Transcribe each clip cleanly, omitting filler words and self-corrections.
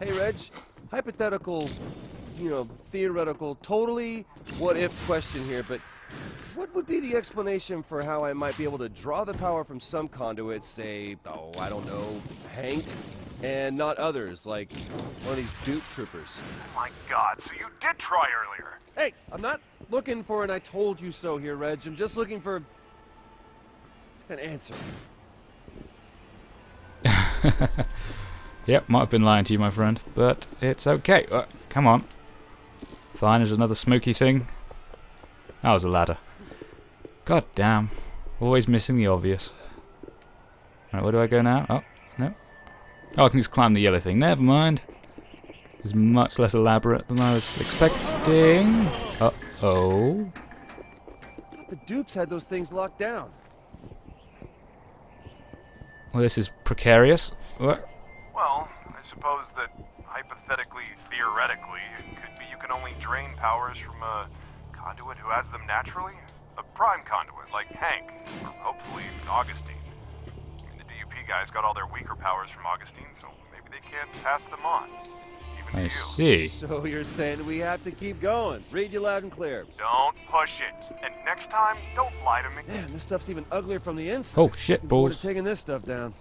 Hey, Reg, hypothetical, theoretical, totally what-if question here, but what would be the explanation for how I might be able to draw the power from some conduits, say, oh, I don't know, Hank, and not others, like one of these D.U.P troopers? Oh my god, so you did try earlier! Hey, I'm not looking for an I told you so here, Reg. I'm just looking for an answer. Yep, might have been lying to you, my friend, but it's okay. Come on. Fine, there's another smoky thing. That was a ladder. God damn. Always missing the obvious. Right, where do I go now? Oh, no. Oh, I can just climb the yellow thing. Never mind. It was much less elaborate than I was expecting. Uh-oh. I thought the dupes had those things locked down. Well, this is precarious. What? Well, I suppose that hypothetically, theoretically, it could be you can only drain powers from a conduit who has them naturally. A prime conduit, like Hank, or hopefully Augustine. I mean, the D.U.P guys got all their weaker powers from Augustine, so maybe they can't pass them on. Even I to you. see. So you're saying we have to keep going. Read you loud and clear. Don't push it. And next time, don't lie to me. Man, this stuff's even uglier from the inside. Oh, shit, Would balls. have taken this stuff down.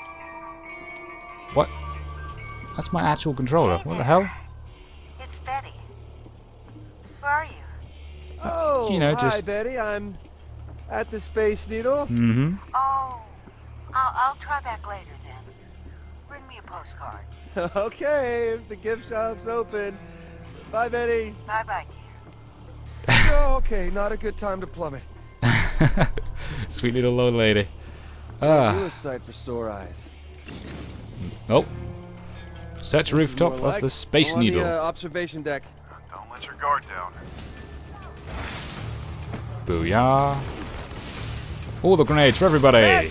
What? That's my actual controller. What the hell? It's Betty. Where are you? Oh, you know, hi, just- Betty. I'm at the Space Needle. Mm-hmm. Oh, I'll try back later then. Bring me a postcard. Okay, if the gift shop's open. Bye, Betty. Bye-bye, dear. Oh, okay, not a good time to plummet. Sweet little old lady. You Ah. a sight for sore eyes. Oh. Search rooftop More of like the Space on the, Needle. observation deck. Don't let your guard down. Booyah. All the grenades for everybody.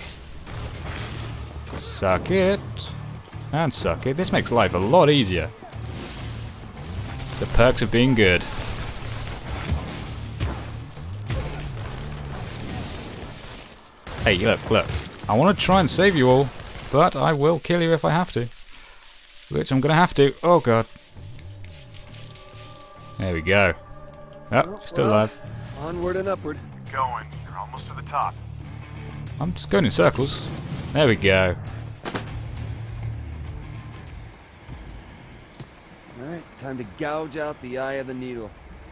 Suck it. And suck it. This makes life a lot easier. The perks of being good. Hey, look. I want to try and save you all, but I will kill you if I have to. Which I'm going to have to. Oh, God. There we go. Oh, still alive. Onward and upward. Going. You're almost to the top. I'm just going in circles. There we go. Alright, time to gouge out the eye of the needle.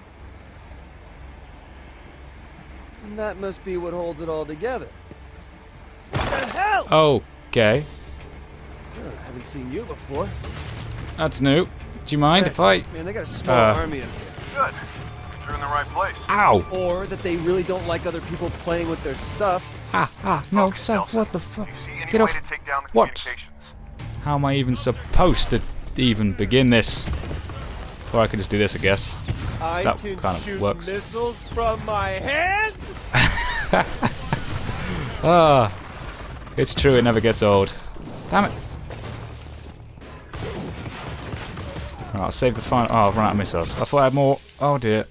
And that must be what holds it all together. What the hell? Okay. I haven't seen you before. That's new. Do you mind if I... Man, they got a small army up here. Good. You're in the right place. Ow! Or that they really don't like other people playing with their stuff. No, Focus, sir, Nelson. what the fuck? You see any Get way off. to take down the What? communications? How am I even supposed to even begin this? Or I could just do this, I guess. I That can kind of shoot works. missiles from my hands? Ah, it's true, it never gets old. Damn it. Right, I'll save the final... Oh, I've run out of missiles. I thought I had more. Oh, dear.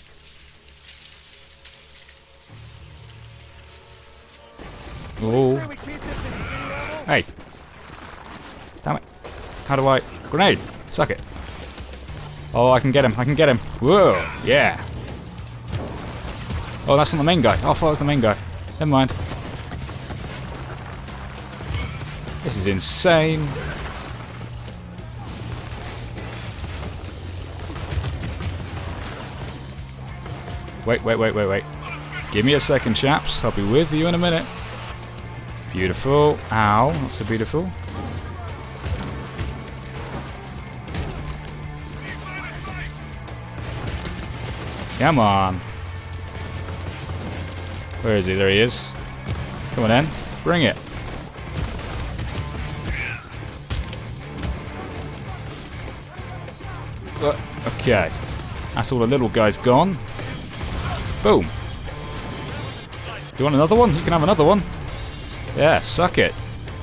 Oh. Say we keep this at sea level? Hey. Damn it. How do I... Grenade. Suck it. Oh, I can get him. Whoa. Yeah. Oh, that's not the main guy. Oh, I thought it was the main guy. Never mind. This is insane. Wait. Give me a second, chaps. I'll be with you in a minute. Beautiful. Ow, not so beautiful. Come on. Where is he? There he is. Come on then. Bring it. Okay. That's all the little guys gone. Boom. You want another one? You can have another one. Yeah, suck it.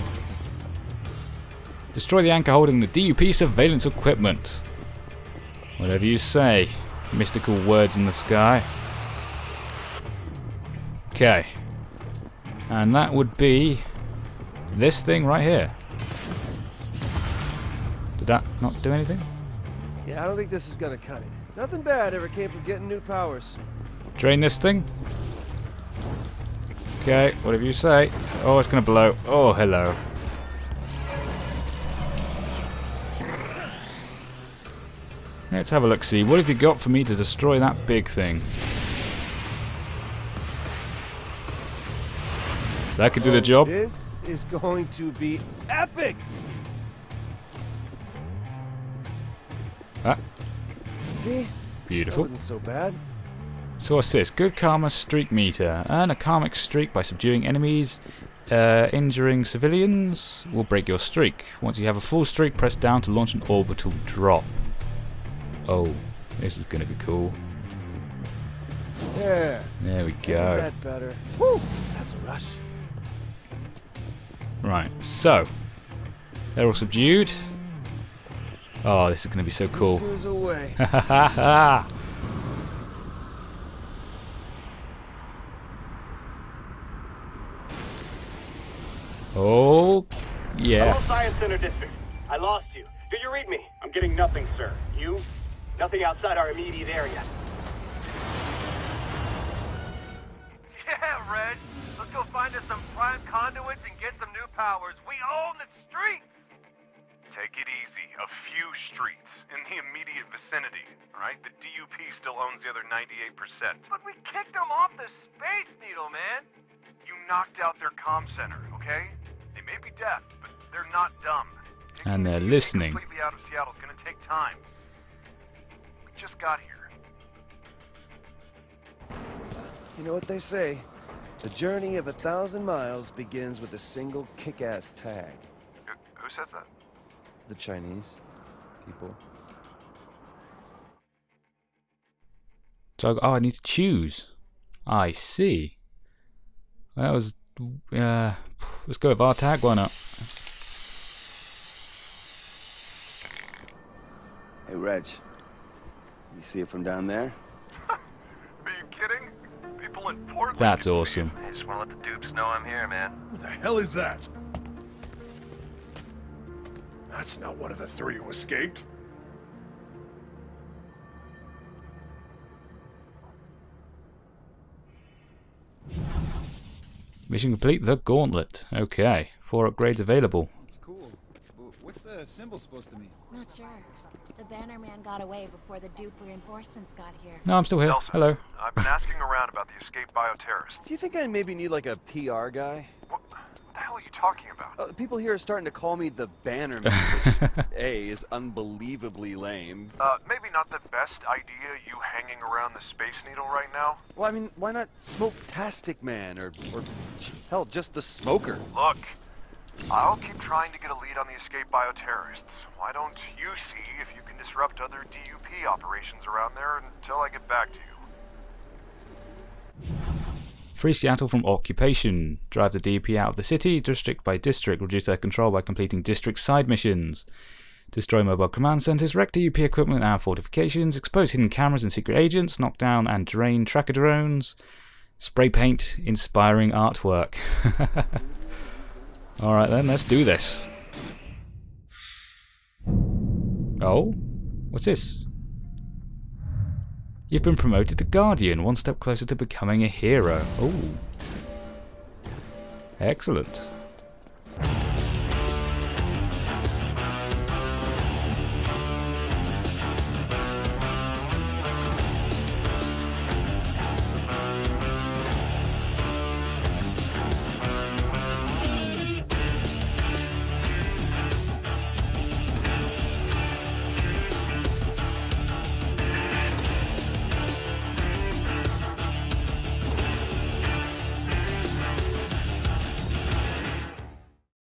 Destroy the anchor holding the D.U.P surveillance equipment. Whatever you say. Mystical words in the sky. Okay. And that would be this thing right here. that not do anything? Yeah, I don't think this is gonna cut it. Nothing bad ever came from getting new powers. Drain this thing. Okay, whatever you say. Oh, it's gonna blow. Oh, hello. Let's have a look, see. What have you got for me to destroy that big thing? That could do the job. This is going to be epic! Ah, See? beautiful. That wasn't so bad. So what's this? Good karma streak meter. Earn a karmic streak by subduing enemies, injuring civilians will break your streak. Once you have a full streak, press down to launch an orbital drop. Oh, this is gonna be cool. There. There we Isn't go. that better? Woo! That's a rush. Right, so they're all subdued. Oh, this is gonna be so cool. Goes away. Oh, Hello, yes. Science Center District. I lost you. Do you read me? I'm getting nothing, sir. You? Nothing outside our immediate area. Yeah, Reg. Let's go find us some prime conduits and get some new powers. We own the streets! Take it easy. A few streets in the immediate vicinity, alright? The D.U.P still owns the other 98%. But we kicked them off the Space Needle, man! You knocked out their comm center, okay? They may be deaf, but they're not dumb. And they're Getting listening. completely out of Seattle is gonna take time. We just got here. You know what they say? The journey of 1,000 miles begins with a single kick-ass tag. Who says that? The Chinese people. So, oh, I need to choose. I see. That was, let's go with our tag. Why not? Hey, Reg. You see it from down there? Are you kidding? People in Portland. That's can see awesome. I just want to let the dupes know I'm here, man. What the hell is that? That's not one of the three who escaped. Mission complete. The Gauntlet. Okay, 4 upgrades available. It's cool. What's the symbol supposed to mean? Not sure. The banner man got away before the dupe reinforcements got here. No, I'm still here. Nelson, Hello. I've been asking around about the escaped bioterrorists. Do you think I maybe need like a PR guy? What the hell are you talking about? People here are starting to call me the Banner Man, which A, is unbelievably lame. Maybe not the best idea, you hanging around the Space Needle right now. Well, I mean, why not Smoke-tastic Man, or hell, just the Smoker? Look, I'll keep trying to get a lead on the escaped bioterrorists. Why don't you see if you can disrupt other D.U.P operations around there until I get back to you? Free Seattle from occupation. Drive the D.U.P out of the city, district by district. Reduce their control by completing district side missions. Destroy mobile command centers, wreck D.U.P equipment and fortifications, expose hidden cameras and secret agents, knock down and drain tracker drones, spray paint inspiring artwork. Alright then, let's do this. Oh? What's this? You've been promoted to Guardian, one step closer to becoming a hero. Oh. Excellent.